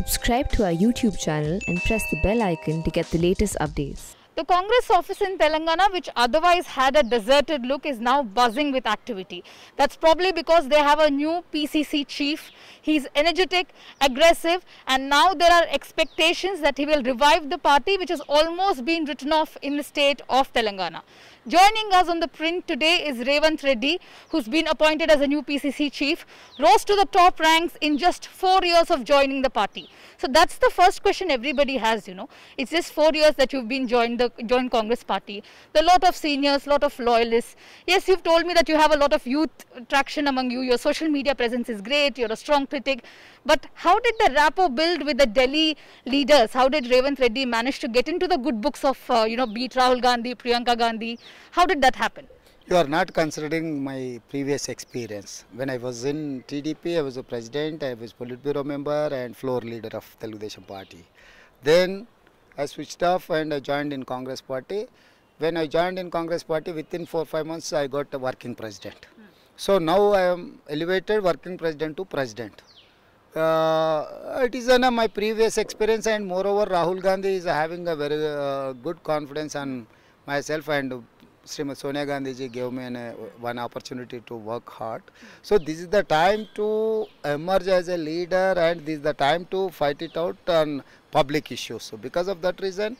Subscribe to our YouTube channel and press the bell icon to get the latest updates. The Congress office in Telangana, which otherwise had a deserted look, is now buzzing with activity. That's probably because they have a new PCC chief. He's energetic, aggressive, and now there are expectations that he will revive the party, which has almost been written off in the state of Telangana. Joining us on the print today is Revanth Reddy, who's been appointed as a new PCC chief, rose to the top ranks in just 4 years of joining the party. So that's the first question everybody has, It's just 4 years that you've been joined Congress party. There are a lot of seniors, lot of loyalists. Yes, you've told me that you have a lot of youth traction among you. Your social media presence is great. You're a strong critic. But how did the rapport build with the Delhi leaders? How did Revanth Reddy manage to get into the good books of, beat Rahul Gandhi, Priyanka Gandhi? How did that happen? You are not considering my previous experience. When I was in TDP, I was a president, I was Politburo member and floor leader of Telugu Desam party. Then I switched off and I joined in Congress party. When I joined in Congress party, within 4 or 5 months, I got a working president. So now I am elevated working president to president. It is my previous experience, and moreover Rahul Gandhi is having a very good confidence on myself, and Srimati Sonia Gandhi ji gave me one opportunity to work hard. So this is the time to emerge as a leader, and this is the time to fight it out on public issues. So because of that reason,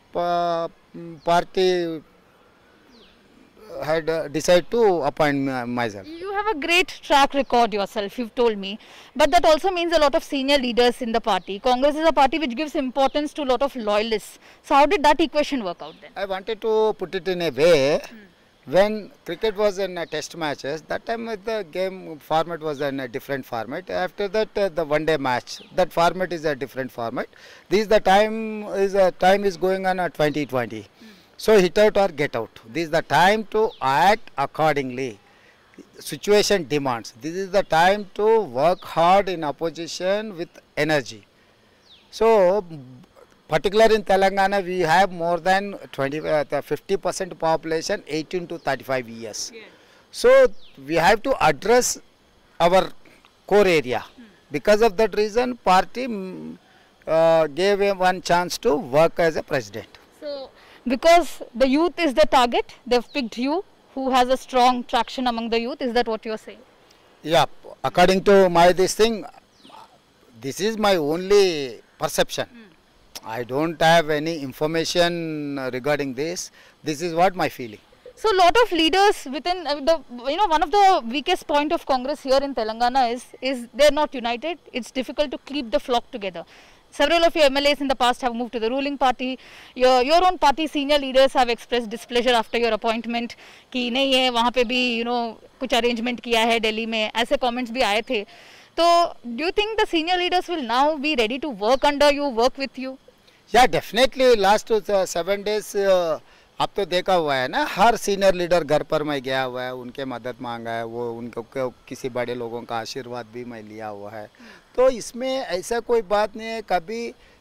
party had decided to appoint myself. You have a great track record yourself, you've told me, but that also means a lot of senior leaders in the party. Congress is a party which gives importance to a lot of loyalists. So how did that equation work out then? I wanted to put it in a way, when cricket was in test matches, that time the game format was in a different format. After that the one day match, that format is a different format. The time is going on 2020. So hit out or get out. This is the time to act accordingly. Situation demands. This is the time to work hard in opposition with energy. So particularly in Telangana, we have more than 50% population 18 to 35 years. Yeah. So we have to address our core area. Because of that reason, party gave him one chance to work as a president. So because the youth is the target, they've picked you, who has a strong traction among the youth. Is that what you're saying? Yeah, according to this is my only perception. I don't have any information regarding this. This is what my feeling. So a lot of leaders within one of the weakest point of Congress here in Telangana is they're not united. It's difficult to keep the flock together. Several of your MLAs in the past have moved to the ruling party. Your own party senior leaders have expressed displeasure after your appointment कि नहीं है वहाँ पे भी कुछ arrangement किया है दिल्ली में, ऐसे comments भी आए थे. So do you think the senior leaders will now be ready to work under you, work with you? Yeah, definitely. Last 7 days आप तो देखा हुआ है ना, हर सीनियर लीडर घर पर मैं गया हुआ है, उनके मदद मांगा है, वो उनको किसी बड़े लोगों का आशीर्वाद भी मैं लिया हुआ है. तो इसमें ऐसा कोई बात नहीं है. कभी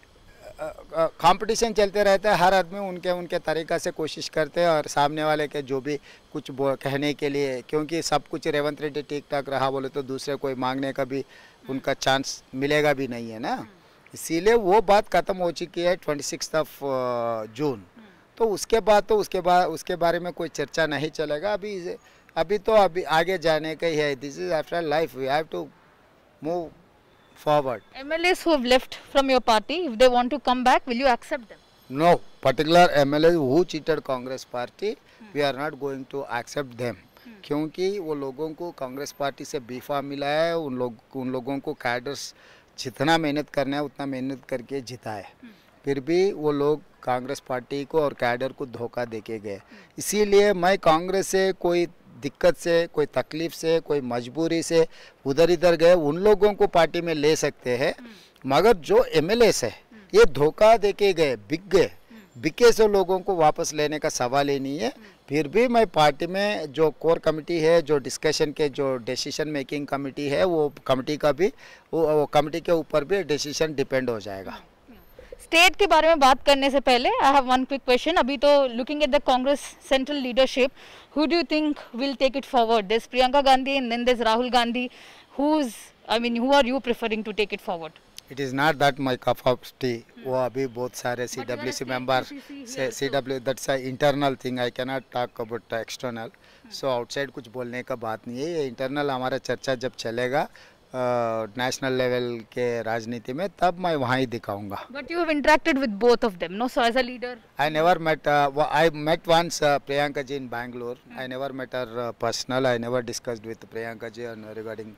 कंपटीशन चलते रहता है, हर आदमी उनके तरीक़ा से कोशिश करते हैं, और सामने वाले के जो भी कुछ कहने के लिए, क्योंकि सब कुछ रेवंत रेड्डी ठीक ठाक रहा बोले तो दूसरे कोई मांगने का भी उनका चांस मिलेगा भी नहीं है ना. इसीलिए वो बात ख़त्म हो चुकी है 26 जून. तो उसके बारे में कोई चर्चा नहीं चलेगा. अभी आगे जाने का ही है. This is after life, we have to move forward. MLAs who have left from your party, if they want to come back, will you accept them? No, particular MLAs who cheated Congress party, we are not going to accept them. क्योंकि वो लोगों को Congress party से B.Pharm मिला है, उन लोगों को कैडर्स जितना मेहनत करना है उतना मेहनत करके जिता है. फिर भी वो लोग कांग्रेस पार्टी को और कैडर को धोखा देके गए. इसीलिए मैं कांग्रेस से कोई दिक्कत से, कोई तकलीफ से, कोई मजबूरी से उधर इधर गए, उन लोगों को पार्टी में ले सकते हैं. मगर जो MLAs है ये धोखा देके गए, बिके से लोगों को वापस लेने का सवाल ही नहीं है. फिर भी मैं पार्टी में जो कोर कमेटी है, जो डिस्कशन के जो डिसीजन मेकिंग कमेटी है, वो कमेटी का भी वो कमेटी के ऊपर भी डिसीजन डिपेंड हो जाएगा. स्टेट के बारे में बात करने से पहले I have one quick question. अभी तो looking at the Congress central leadership, who do you think will take it forward? This Priyanka Gandhi and then this Rahul Gandhi. Who are you preferring to take it forward? It is not that my cup of tea. वो अभी बहुत सारे CWC member से CW that's a internal thing, I can not talk about external. So outside कुछ बोलने का बात नहीं है, ये इंटरनल हमारा चर्चा जब चलेगा नेशनल लेवल के राजनीति में तब मैं वहाँ ही दिखाऊंगा। But you have interacted with both of them, no? So as a leader, I never met. I met once Priyanka ji in Bangalore. I never met her personal. I never discussed with Priyanka ji regarding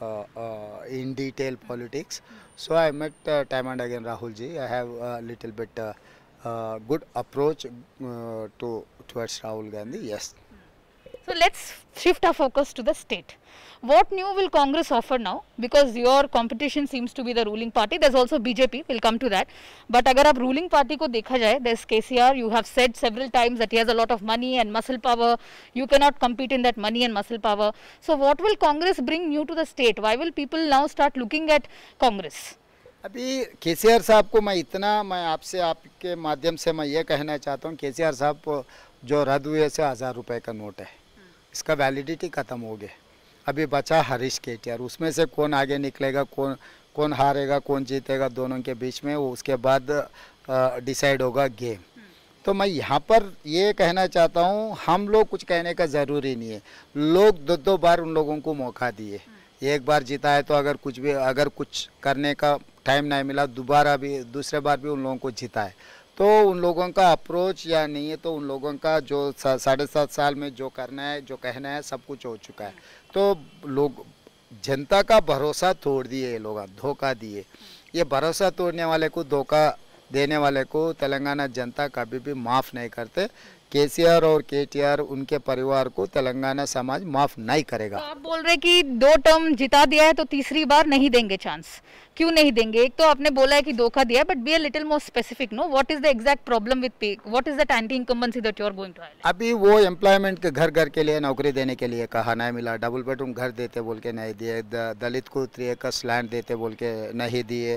in detail politics. So I met time and again Rahul ji. I have a little bit good approach towards Rahul Gandhi. Yes. so let's shift our focus to the state. What new will Congress offer now? Because your competition seems to be the ruling party. There's also BJP. We'll come to that. But अगर आप ruling party को देखा जाए, there's KCR. You have said several times that he has a lot of money and muscle power. You cannot compete in that money and muscle power. So what will Congress bring new to the state? Why will people now start looking at Congress? अभी KCR साहब को मैं आपसे आपके माध्यम से मैं ये कहना चाहता हूँ, KCR साहब जो रद्द हुए से 1000 रुपये का नोट है, इसका वैलिडिटी ख़त्म हो गया। अभी बचा हरीश केटीआर, उसमें से कौन आगे निकलेगा, कौन हारेगा, कौन जीतेगा, दोनों के बीच में वो उसके बाद डिसाइड होगा गेम। तो मैं यहाँ पर ये कहना चाहता हूँ, हम लोग कुछ कहने का ज़रूरी नहीं है। लोग दो बार उन लोगों को मौका दिए, एक बार जीता है तो अगर कुछ करने का टाइम नहीं मिला, दूसरे बार भी उन लोगों को जीता है, तो उन लोगों का अप्रोच या नहीं है, तो उन लोगों का जो 7.5 साल में जो करना है, जो कहना है, सब कुछ हो चुका है। तो लोग जनता का भरोसा तोड़ दिए, ये लोग धोखा दिए। ये भरोसा तोड़ने वाले को, धोखा देने वाले को तेलंगाना जनता कभी भी माफ़ नहीं करते। KCR और KTR उनके परिवार को तेलंगाना समाज माफ़ नहीं करेगा। तो आप बोल रहे कि 2 टर्म जिता दिया है तो तीसरी बार नहीं देंगे चांस, क्यों नहीं देंगे? एक तो आपने बोला है कि धोखा दिया है, but be a little more specific, no? What is the exact problem with pay? What is that anti incumbency that you are going to highlight? अभी वो एम्प्लॉयमेंट के घर के लिए नौकरी देने के लिए कहा, नहीं मिला। डबल बेडरूम घर देते बोल के नहीं दिए, दलित को 3 एकड़ लैंड देते बोल के नहीं दिए।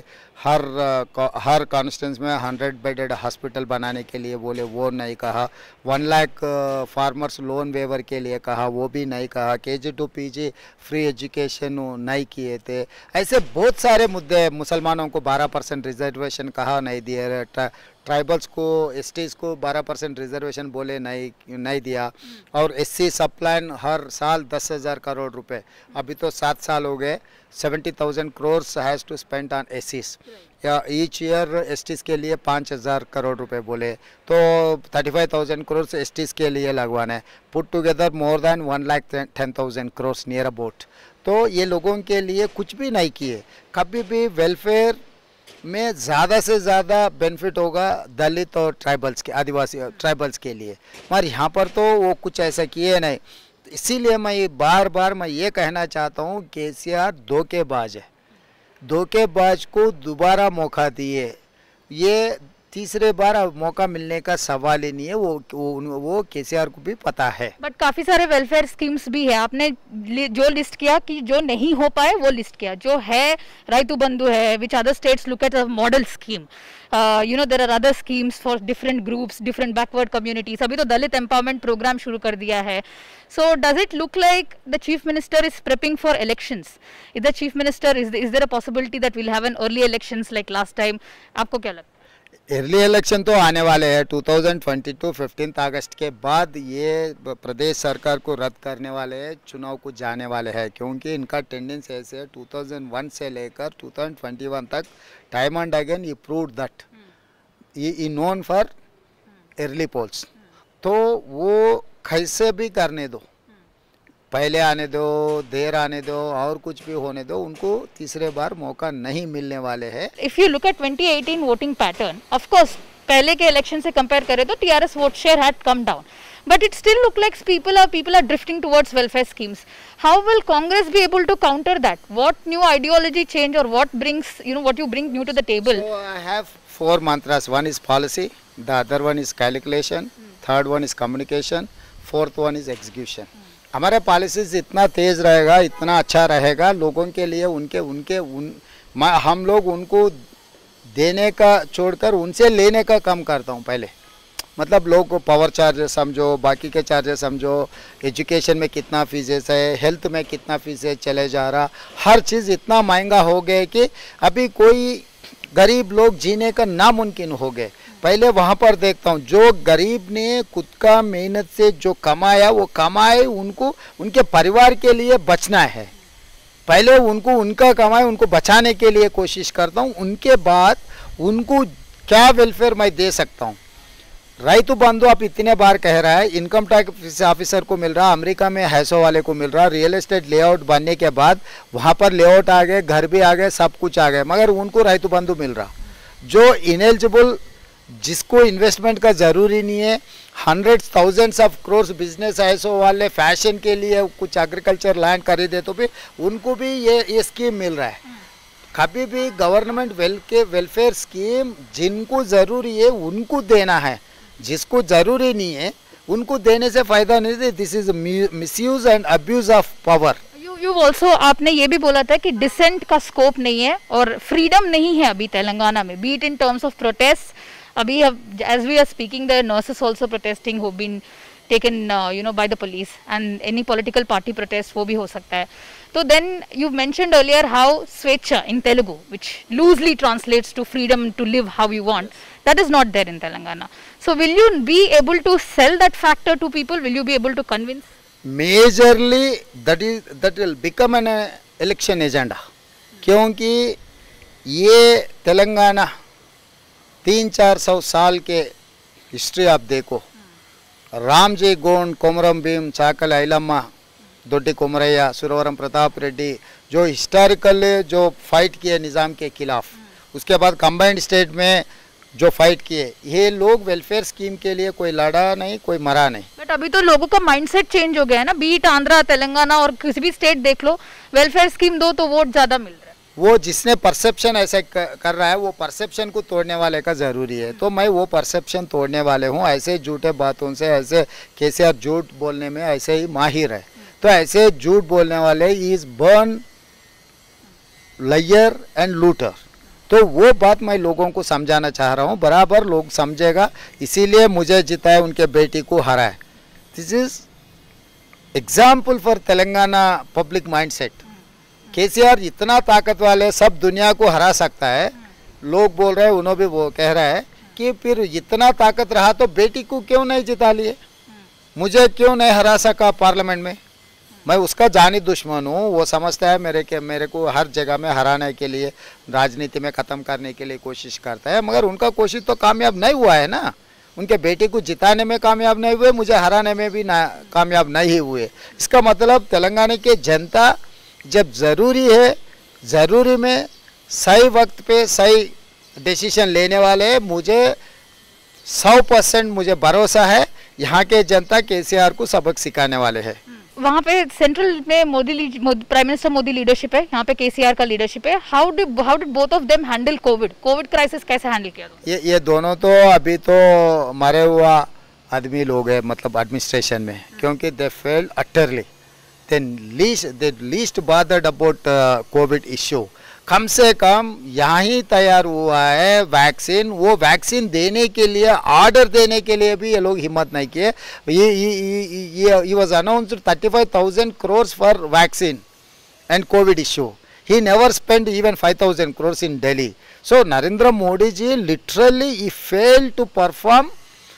हर कॉन्स्टिट्यूंसी में 100 बेडेड हॉस्पिटल बनाने के लिए बोले, वो नहीं कहा। 1 लाख फार्मर्स लोन वेवर के लिए कहा, वो भी नहीं कहा। KG to PG free education नहीं किए थे। ऐसे बहुत सारे मुद्दे, मुसलमानों को 12% रिजर्वेशन कहा, नहीं दिए। ट्राइबल्स को, STs को 12% रिजर्वेशन बोले, नहीं दिया। और SC सब प्लान हर साल 10,000 करोड़ रुपए, अभी तो 7 साल हो गए। 70,000 crores has to spend on SCs या ईच ईयर। STs के लिए 5,000 करोड़ रुपए बोले, तो 35,000 crores STs के लिए लगवाना है। Put together more than 1,10,000 crores near about. तो ये लोगों के लिए कुछ भी नहीं किए। कभी भी वेलफेयर में ज़्यादा से ज़्यादा बेनिफिट होगा दलित और ट्राइबल्स के, आदिवासी ट्राइबल्स के लिए, मगर यहाँ पर तो वो कुछ ऐसा किए नहीं। इसीलिए मैं बार मैं ये कहना चाहता हूँ, KCR धोखेबाज है। धोखेबाज को दोबारा मौका दिए, ये तीसरे बार मौका मिलने का सवाल ही नहीं है। वो KCR को भी पता है। बट काफी सारे वेलफेयर स्कीम्स भी है, आपने जो लिस्ट किया कि जो नहीं हो पाए वो लिस्ट किया। जो है राइतु बंधु है, which other states look at a model scheme. You know there are other schemes for different groups, different backward communities. अभी तो दलित एम्पावरमेंट प्रोग्राम शुरू कर दिया है। So does it look like the chief minister is prepping for elections? Is the chief minister, is there a possibility that will have an early elections like last time? आपको क्या लगता है? Early election तो आने वाले हैं 2022 15 अगस्त के बाद। ये प्रदेश सरकार को रद्द करने वाले हैं, चुनाव को जाने वाले हैं, क्योंकि इनका टेंडेंस ऐसे है 2001 से लेकर 2021 तक time and again he proved that he known for early polls. तो वो कैसे भी करने दो, पहले आने दो, देर आने दो, और कुछ भी होने दो, उनको तीसरे बार मौका नहीं मिलने वाले हैं। If you look at 2018 voting pattern, of course पहले के इलेक्शन से कंपेयर करें तो TRS vote share had come down, but it still look like people are drifting towards welfare schemes. How will Congress be able to counter that? What new ideology change, or what brings, what you bring new to the table? So I have 4 mantras. One is policy, the other one is calculation, third one is communication, fourth one is execution. हमारे policies इतना तेज़ रहेगा, इतना अच्छा रहेगा लोगों के लिए, हम लोग उनको देने का छोड़कर उनसे लेने का काम करता हूँ पहले। मतलब लोग को पावर चार्जेस समझो, बाकी के चार्जेस समझो, एजुकेशन में कितना फीसेस है, हेल्थ में कितना फीसेस चले जा रहा, हर चीज़ इतना महंगा हो गया कि अभी कोई गरीब लोग जीने का नामुमकिन हो गए। पहले वहाँ पर देखता हूँ जो गरीब ने खुद का मेहनत से जो कमाया वो कमाए, उनको उनके परिवार के लिए बचना है, पहले उनको उनका कमाए उनको बचाने के लिए कोशिश करता हूँ, उनके बाद उनको क्या वेलफेयर मैं दे सकता हूँ। राइतु बंधु आप इतने बार कह रहा है, इनकम टैक्स ऑफिसर को मिल रहा, अमेरिका में हैसो वाले को मिल रहा, रियल एस्टेट लेआउट बनने के बाद वहाँ पर लेआउट आ गए, घर भी आ गए, सब कुछ आ गए, मगर उनको राइतु बंधु मिल रहा। जो इनएलिजिबल, जिसको इन्वेस्टमेंट का ज़रूरी नहीं है, hundreds thousands of crores business ऐसो वाले फैशन के लिए कुछ एग्रीकल्चर लैंड खरीदे तो भी उनको भी ये स्कीम मिल रहा है। कभी भी गवर्नमेंट वेलफेयर स्कीम जिनको ज़रूरी है उनको देना है, जिसको ज़रूरी नहीं है उनको देने से फ़ायदा नहीं है। This is misuse and abuse of power. You also आपने ये भी बोला था कि डिसेंट का स्कोप नहीं है और फ्रीडम नहीं है अभी तेलंगाना में, beat in terms of protest. अभी as we are speaking the nurses also protesting who been taken by the police, and any political party protest वो भी हो सकता है। तो then you mentioned earlier how swecha in Telugu, which loosely translates to freedom to live how you want, that is not there in Telangana. So will you be able to sell that factor to people? Will you be able to convince? Majorly that will become an election agenda, क्योंकि ये तेलंगाना 300-400 साल के history आप देखो, रामजी गोंड, कोमरम भीम, चाकल ऐलम्मा, दोड्डी कोमरయ్య, सुरवरम प्रताप रेड्डी, जो historical जो fight किए निज़ाम के खिलाफ, उसके बाद कंबाइंड स्टेट में जो फाइट किए, ये लोग वेलफेयर स्कीम के लिए कोई लड़ा नहीं, कोई मरा नहीं। बट अभी तो लोगों का माइंडसेट चेंज हो गया है ना, बीट आंध्रा, तेलंगाना और किसी भी स्टेट देख लो, वेलफेयर स्कीम दो तो वोट ज़्यादा मिल रहा है। वो जिसने परसेप्शन ऐसे कर रहा है, वो परसेप्शन को तोड़ने वाले का ज़रूरी है। तो मैं वो परसेप्शन तोड़ने वाले हूँ। ऐसे झूठे बातों से, ऐसे केसीआर झूठ बोलने में ऐसे ही माहिर है, तो ऐसे झूठ बोलने वाले is born liar and looter. तो वो बात मैं लोगों को समझाना चाह रहा हूँ, बराबर लोग समझेगा, इसीलिए मुझे जिताए, उनके बेटी को हराए। This is example for Telangana public mindset. KCR इतना ताकत वाले, सब दुनिया को हरा सकता है। लोग बोल रहे हैं, उन्होंने भी वो कह रहा है कि फिर इतना ताकत रहा तो बेटी को क्यों नहीं जिता लिए, मुझे क्यों नहीं हरा सका पार्लियामेंट में। मैं उसका जानी दुश्मन हूँ। वो समझता है मेरे को हर जगह में हराने के लिए, राजनीति में ख़त्म करने के लिए कोशिश करता है, मगर उनका कोशिश तो कामयाब नहीं हुआ है ना। उनके बेटे को जिताने में कामयाब नहीं हुए, मुझे हराने में भी कामयाब नहीं हुए। इसका मतलब तेलंगाना के जनता जब ज़रूरी है, ज़रूरी में सही वक्त पे सही डिसीजन लेने वाले, मुझे 100% मुझे भरोसा है यहाँ के जनता केसीआर को सबक सिखाने वाले हैं। वहाँ पे सेंट्रल में प्राइम मिनिस्टर मोदी लीडरशिप है, यहाँ पे केसीआर का लीडरशिप है। How did both of them handle Covid crisis कैसे हैंडल किया? ये दोनों तो अभी तो मरे हुआ आदमी लोग हैं, मतलब एडमिनिस्ट्रेशन में, क्योंकि they failed utterly. they least bothered about Covid issue. कम से कम यहाँ ही तैयार हुआ है वैक्सीन, वो वैक्सीन देने के लिए, ऑर्डर देने के लिए भी ये लोग हिम्मत नहीं किए। ये was announced 35,000 crores for vaccine and Covid issue. He never spend even 5,000 crores in Delhi. So Narendra Modi ji literally he fail to perform.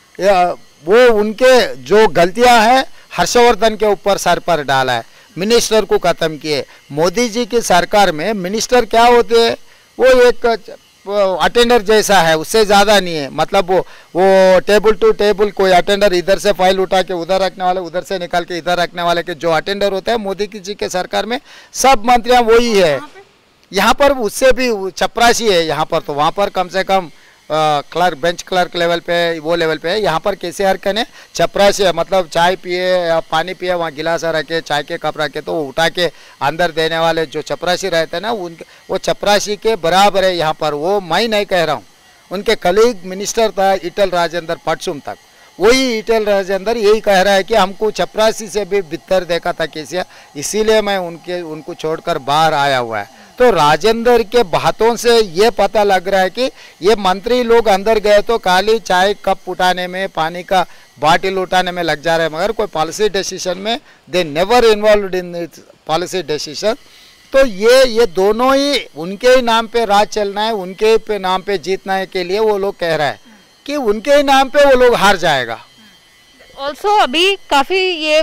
वो उनके जो गलतियां हैं हर्षवर्धन के ऊपर सर पर डाला है, मिनिस्टर को ख़त्म किए। मोदी जी की सरकार में मिनिस्टर क्या होते हैं, वो एक अटेंडर जैसा है, उससे ज़्यादा नहीं है। मतलब वो टेबल टू टेबल, कोई अटेंडर इधर से फाइल उठा के उधर रखने वाले, उधर से निकाल के इधर रखने वाले के जो अटेंडर होता है मोदी जी के सरकार में, सब मंत्रियाँ वही है। यहाँ पर उससे भी चपरासी है यहाँ पर, तो वहाँ पर कम से कम क्लर्क, बेंच क्लर्क लेवल पे, वो लेवल पे है। यहाँ पर केसीआर का ने चपरासी है, मतलब चाय पिए या पानी पिए, वहाँ गिलास रखे, चाय के कप रखे तो उठा के अंदर देने वाले जो चपरासी रहते हैं ना, उनके वो चपरासी के बराबर है यहाँ पर। वो मैं नहीं कह रहा हूँ, उनके कलीग मिनिस्टर था ईटल राजेंद्र पटसुम तक, वही ईटल राजेंद्र यही कह रहा है कि हमको चपरासी से भी बितर देखा था केसीआर, इसीलिए मैं उनको छोड़कर बाहर आया हुआ है। तो राजेंद्र के बातों से ये पता लग रहा है कि ये मंत्री लोग अंदर गए तो खाली चाय कप उठाने में, पानी का बाटिल उठाने में लग जा रहे हैं, मगर कोई पॉलिसी डिसीजन में they never involved in policy decision. तो ये दोनों ही उनके ही नाम पे राज चलना है, उनके ही पे नाम पे जीतना है के लिए वो लोग कह रहा है कि उनके ही नाम पे वो लोग हार जाएगा। ऑल्सो अभी काफ़ी ये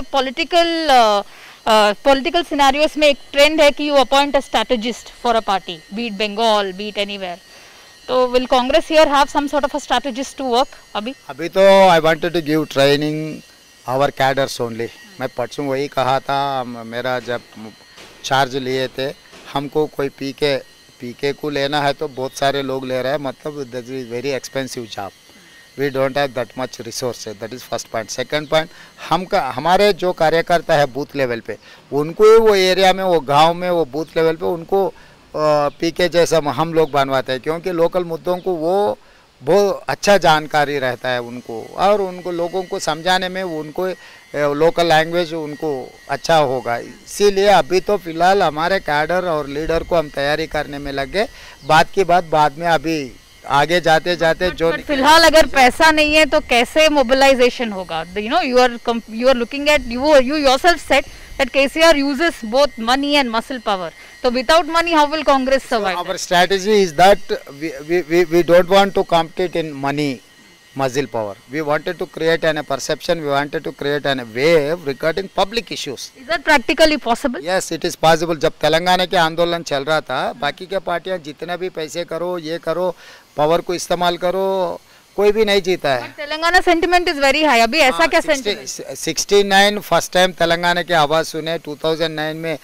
पॉलिटिकल सिनेरियोस में एक ट्रेंड है कि you appoint a strategist for a party, beat Bengal, beat anywhere. तो will Congress here have some sort of a strategist to work? अभी तो I wanted to give training our cadres only. मैं परसों वही कहा था, मेरा जब चार्ज लिए थे, हमको कोई पीके को लेना है तो बहुत सारे लोग ले रहे हैं, मतलब that is very expensive job, we don't have that much resources, that is first point. Second point, हमारे जो कार्यकर्ता है बूथ लेवल पे, उनको ही वो एरिया में, वो गांव में, वो बूथ लेवल पे उनको पीके जैसा हम लोग बनवाते हैं, क्योंकि लोकल मुद्दों को वो बहुत अच्छा जानकारी रहता है उनको, और उनको लोगों को समझाने में उनको लोकल लैंग्वेज उनको अच्छा होगा। इसीलिए अभी तो फिलहाल हमारे कैडर और लीडर को हम तैयारी करने में लगे, बात की बात बाद में, अभी आगे जाते जाते जो फिलहाल अगर पैसा नहीं है तो कैसे मोबिलाइजेशन होगा? You know, you are looking at, you yourself said that KCR uses both money and muscle power. So without money, how will Congress survive? So our strategy is that we don't want to compete in money, muscle power. We wanted to create a perception, we wanted to create a wave regarding public issues. Is that practically possible? Yes, it is possible. जब तेलंगाना के आंदोलन चल रहा था, बाकी के पार्टियां जितना भी पैसे करो, ये करो, पावर को इस्तेमाल करो, कोई भी नहीं जीता है। Telangana sentiment is very high. अभी ऐसा क्या सेंटिमेंट? 69 फर्स्ट टाइम तेलंगाना की आवाज़ सुने, 2009 में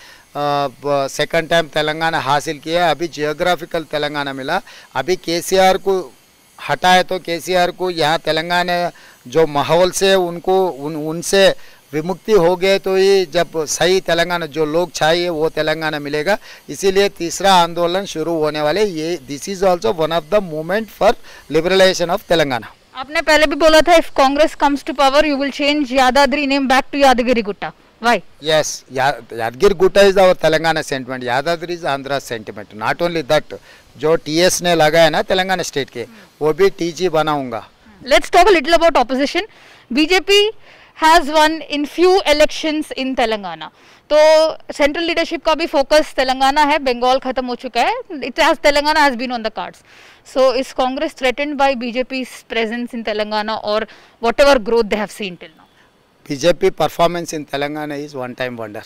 सेकंड टाइम तेलंगाना हासिल किया, अभी जियोग्राफिकल तेलंगाना मिला। अभी केसीआर को हटाए तो केसीआर को यहाँ तेलंगाना जो माहौल से उनसे विमुक्ति हो गए, तो ये जब सही तेलंगाना जो लोग चाहिए वो तेलंगाना मिलेगा। इसीलिए तीसरा आंदोलन शुरू होने वाले, ये this is also one of the movement for liberalization of Telangana. आपने पहले भी बोला था, if Congress comes to power you will change Yadadri name back to Yadagiri Gutta. Why? Yes, Yadagiri Gutta is our Telangana sentiment, Yadadri is Andhra sentiment. Not only that, जो टीएस ने लगाया ना Telangana state के, वो भी टीजी बनाऊंगा। Let's talk a little about opposition. BJP has won in few elections in Telangana, तो central leadership का भी फोकस तेलंगाना है, बंगाल खत्म हो चुका है, Telangana has been on the cards. So is Congress threatened by BJP's presence in Telangana और whatever growth they have seen till now? BJP performance in Telangana is one time wonder,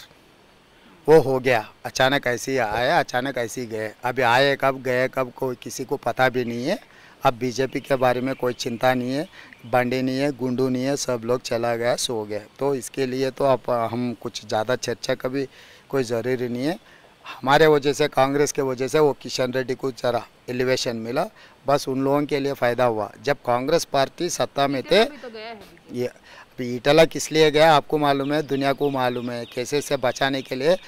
वो हो गया, अचानक ऐसे ही आया, अचानक ऐसे ही गए, अभी आए कब गए कब कोई किसी को पता भी नहीं है। अब बीजेपी के बारे में कोई चिंता नहीं है, बंडे नहीं है, गुंडू नहीं है, सब लोग चला गया, सो गया। तो इसके लिए तो अब हम कुछ ज़्यादा चर्चा का भी कोई ज़रूरी नहीं है। हमारे वजह से, कांग्रेस के वजह से वो किशन रेड्डी को जरा एलिवेशन मिला, बस उन लोगों के लिए फ़ायदा हुआ। जब कांग्रेस पार्टी सत्ता में थे, ये अभी इटला किस लिए गया आपको मालूम है, दुनिया को मालूम है, कैसे से बचाने के लिए,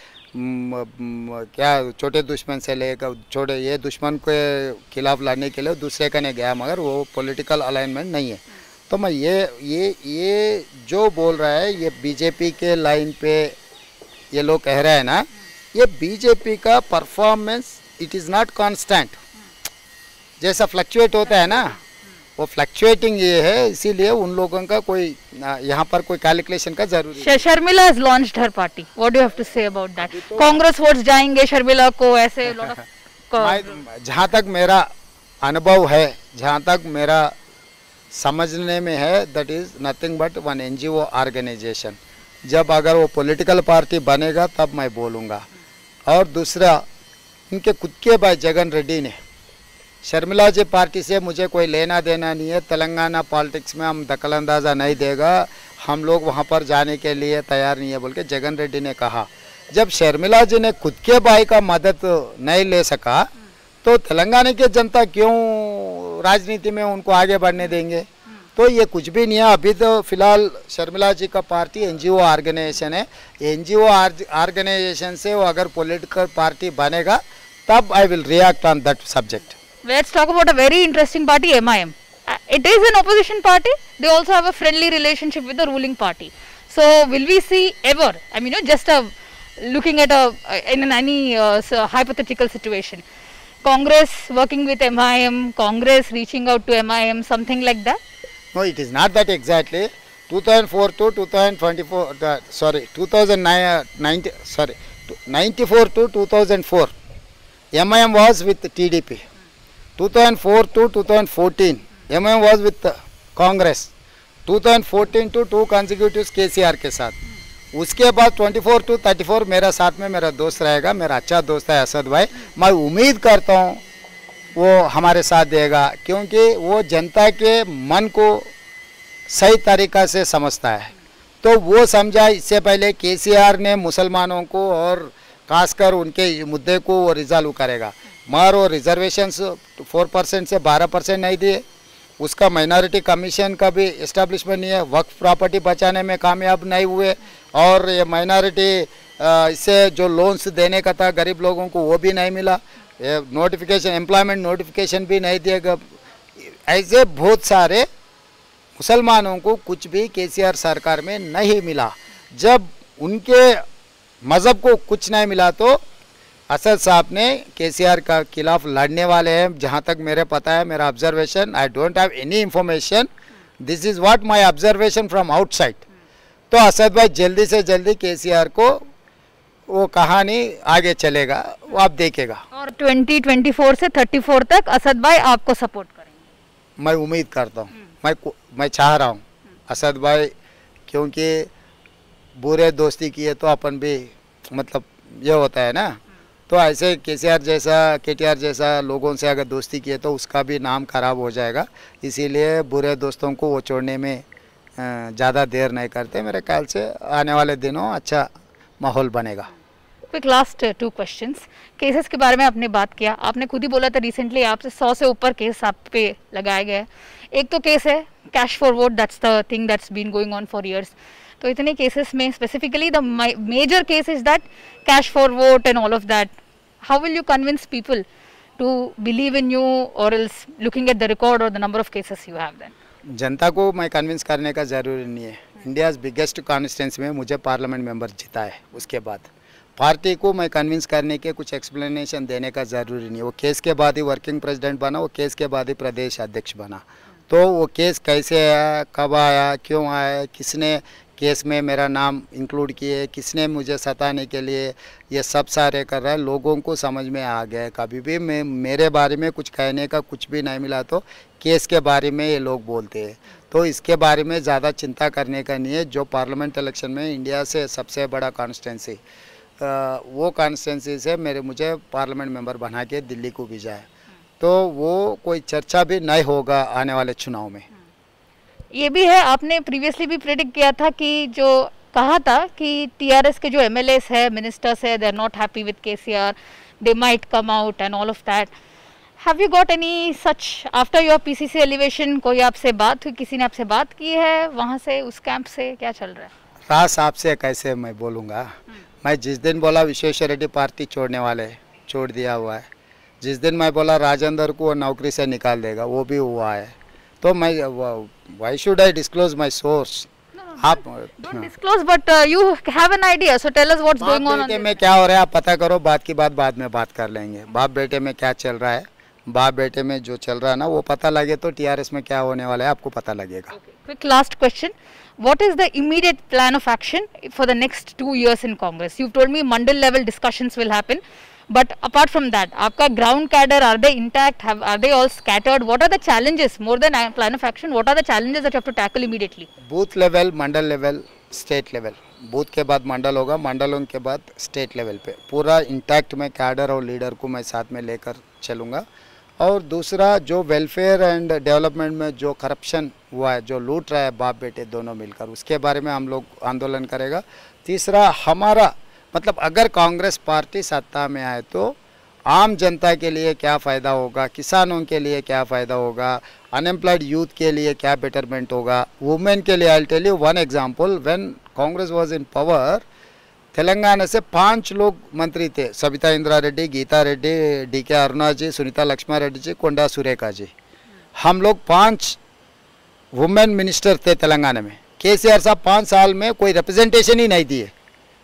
क्या छोटे दुश्मन से लेकर छोटे ये दुश्मन के खिलाफ लड़ने के लिए दूसरे का नहीं गया, मगर वो पॉलिटिकल अलाइनमेंट नहीं है। तो मैं ये जो बोल रहा है, ये बीजेपी के लाइन पे ये लोग कह रहे हैं ना, ये बीजेपी का performance it is not constant, जैसा फ्लक्चुएट होता है ना, वो फ्लक्चुएटिंग ये है। इसीलिए उन लोगों का कोई यहाँ पर कोई कैलकुलेशन का जरूरी है। Sharmila has launched her party. What do you have to say about that? Congress votes जाएंगे शर्मिला को, ऐसे जहाँ तक मेरा अनुभव है, जहाँ तक मेरा समझने में है, that is nothing but one NGO organization. जब अगर वो पॉलिटिकल पार्टी बनेगा तब मैं बोलूँगा। और दूसरा, इनके खुद के भाई जगन रेड्डी ने, शर्मिला जी पार्टी से मुझे कोई लेना देना नहीं है, तेलंगाना पॉलिटिक्स में हम दखल अंदाज़ा नहीं देगा, हम लोग वहाँ पर जाने के लिए तैयार नहीं है बोल के जगन रेड्डी ने कहा। जब शर्मिला जी ने खुद के भाई का मदद नहीं ले सका, तो तेलंगाना की जनता क्यों राजनीति में उनको आगे बढ़ने देंगे? तो ये कुछ भी नहीं है। अभी तो फिलहाल शर्मिला जी का पार्टी NGO ऑर्गेनाइजेशन है, NGO ऑर्गेनाइजेशन से वो अगर पॉलिटिकल पार्टी बनेगा तब I will react on that subject. Let's talk about a very interesting party, MIM. It is an opposition party. They also have a friendly relationship with the ruling party. So will we see ever, I mean, just a looking at any hypothetical situation, Congress working with MIM, Congress reaching out to MIM, something like that? No, it is not that exactly. 2004 to 2024, 94 to 2004, MIM was with TDP. 2004 to 2014, MIM was with Congress. 2014 to 2 consecutives KCR के साथ. उसके बाद 24 to 34 मेरा साथ में मेरा दोस्त रहेगा, मेरा अच्छा दोस्त है असद भाई. मैं उम्मीद करता हूँ वो हमारे साथ देगा, क्योंकि वो जनता के मन को सही तरीक़ा से समझता है. तो वो समझा, इससे पहले केसीआर ने मुसलमानों को और खासकर उनके मुद्दे को वो रिजॉल्व करेगा, मगर वो रिजर्वेशंस 4% से 12% नहीं दिए. उसका माइनॉरिटी कमीशन का भी इस्टेब्लिशमेंट नहीं है. वक्फ प्रॉपर्टी बचाने में कामयाब नहीं हुए. और ये माइनॉरिटी इससे जो लोन्स देने का था गरीब लोगों को वो भी नहीं मिला. नोटिफिकेशन, एम्प्लॉयमेंट नोटिफिकेशन भी नहीं दिएगा. ऐसे बहुत सारे मुसलमानों को कुछ भी केसीआर सरकार में नहीं मिला. जब उनके मज़हब को कुछ नहीं मिला तो असद साहब ने केसीआर का खिलाफ लड़ने वाले हैं. जहाँ तक मेरे पता है, मेरा observation, I don't have any information, this is what my observation from outside. तो असद भाई जल्दी से जल्दी केसीआर को वो कहानी आगे चलेगा, वो आप देखेगा. और 2024 से 34 तक असद भाई आपको सपोर्ट करेंगे, मैं उम्मीद करता हूँ. मैं चाह रहा हूँ असद भाई, क्योंकि बुरे दोस्ती किए तो अपन भी मतलब ये होता है ना. तो ऐसे केसीआर जैसा, केटीआर जैसा लोगों से अगर दोस्ती किए तो उसका भी नाम खराब हो जाएगा. इसीलिए बुरे दोस्तों को वो छोड़ने में ज़्यादा देर नहीं करते. मेरे ख्याल से आने वाले दिनों अच्छा माहौल बनेगा. Quick last 2 questions. केसेस के बारे में आपने बात किया, आपने खुद ही बोला था रिसेंटली आपसे 100 से ऊपर केस आप पे लगाए गए. एक तो केस है cash for vote, that's the thing that's been going on for years. तो इतने केसेस में specifically the major case is that cash for vote and all of that. How will you convince people to believe in you, और else looking at the record और the number of cases you have then? जनता को मैं convince करने का ज़रूरी नहीं है. इंडियाज़ बिगेस्ट कॉन्स्टिट्यूंसी में मुझे पार्लियामेंट मेंबर जीता है. उसके बाद पार्टी को मैं कन्विंस करने के कुछ एक्सप्लेनेशन देने का ज़रूरी नहीं है. वो केस के बाद ही वर्किंग प्रेसिडेंट बना, वो केस के बाद ही प्रदेश अध्यक्ष बना. तो वो केस कैसे आया, कब आया, क्यों आया, किसने केस में मेरा नाम इंक्लूड किए, किसने मुझे सताने के लिए ये सब सारे कर रहा है, लोगों को समझ में आ गया है. कभी भी मेरे बारे में कुछ कहने का कुछ भी नहीं मिला तो केस के बारे में ये लोग बोलते हैं. तो इसके बारे में ज़्यादा चिंता करने का नहीं है. जो पार्लियामेंट इलेक्शन में इंडिया से सबसे बड़ा कॉन्स्टिट्यूंसी, वो कॉन्स्टिट्यूंसी से मुझे पार्लियामेंट मेंबर बना के दिल्ली को भेजा है. तो वो कोई चर्चा भी नहीं होगा आने वाले चुनाव में. ये भी है, आपने प्रीवियसली भी प्रेडिक्ट किया था कि जो कहा था कि टीआरएस के जो एमएलएस है, मिनिस्टर्स है, they are not happy with KCR, they might come out and all of that. Have you got any such after your PCC elevation? कोई आपसे बात हुई, किसी ने आपसे बात की है वहाँ से, उस कैंप से? क्या चल रहा है? रास आपसे कैसे मैं बोलूँगा. मैं जिस दिन बोला विश्वेश्वर रेड्डी पार्टी छोड़ने वाले, छोड़ दिया हुआ है. जिस दिन मैं बोला राजेंद्र को नौकरी से निकाल देगा, वो भी हुआ है. तो मैं why should I disclose my source? आप don't disclose, but you have an idea, so tell us what's going on. बेटे में क्या हो रहा है आप पता करो. बात की बात बाद में बात कर लेंगे. बाप बेटे में क्या चल रहा है, बाप बेटे में जो चल रहा है ना, वो पता लगे तो टीआरएस में क्या होने वाला है आपको पता लगेगा. Quick last question. What is the immediate plan of action for the next 2 years in Congress? You've told me mandal level discussions will happen, but apart from that, आपका ground cadre, are they intact? Are they all scattered? What are the challenges? More than a plan of action, what are the challenges that you have to tackle immediately? Booth level, mandal level, state level. Booth के बाद मंडल होगा, मंडलों के बाद state level पे पूरा intact में cadre और लीडर को मैं साथ में लेकर चलूँगा. और दूसरा जो वेलफेयर एंड डेवलपमेंट में जो करप्शन हुआ है, जो लूट रहा है बाप बेटे दोनों मिलकर, उसके बारे में हम लोग आंदोलन करेगा. तीसरा हमारा मतलब अगर कांग्रेस पार्टी सत्ता में आए तो आम जनता के लिए क्या फ़ायदा होगा, किसानों के लिए क्या फ़ायदा होगा, अनएम्प्लॉयड यूथ के लिए क्या बेटरमेंट होगा, वुमेन के लिए. I will tell you one example. When Congress was in power, Telangana से 5 लोग मंत्री थे. सविता इंदिरा रेड्डी, गीता रेड्डी, डीके अरुणा जी, सुनीता लक्ष्मण रेड्डी जी, कोंडा सुरेखा जी. हम लोग 5 वुमेन मिनिस्टर थे तेलंगाना में. केसीआर साहब 5 साल में कोई रिप्रेजेंटेशन ही नहीं दिए.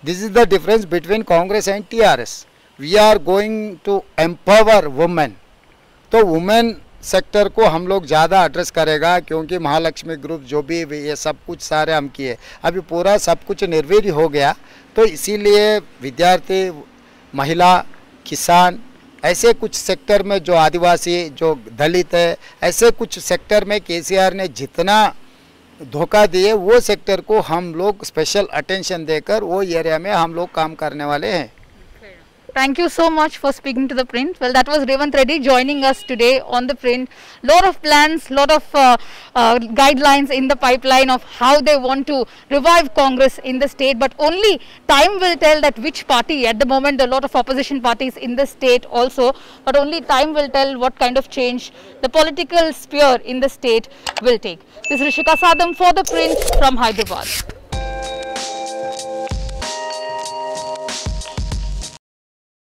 This is the difference between Congress and TRS. We are going to empower women. तो वुमेन सेक्टर को हम लोग ज़्यादा एड्रेस करेगा, क्योंकि महालक्ष्मी ग्रुप जो भी ये सब कुछ सारे हम किए, अभी पूरा सब कुछ निर्वीर्य हो गया। तो इसीलिए विद्यार्थी, महिला, किसान, ऐसे कुछ सेक्टर में जो आदिवासी, जो दलित है, ऐसे कुछ सेक्टर में केसीआर ने जितना धोखा दिए, वो सेक्टर को हम लोग स्पेशल अटेंशन देकर वो एरिया में हम लोग काम करने वाले हैं। Thank you so much for speaking to the Print. Well, that was Revant Reddy joining us today on the Print. Lot of plans, lot of guidelines in the pipeline of how they want to revive Congress in the state. But only time will tell that which party. At the moment, there are a lot of opposition parties in the state also. But only time will tell what kind of change the political sphere in the state will take. This is Rishika Sadam for the Print from Hyderabad.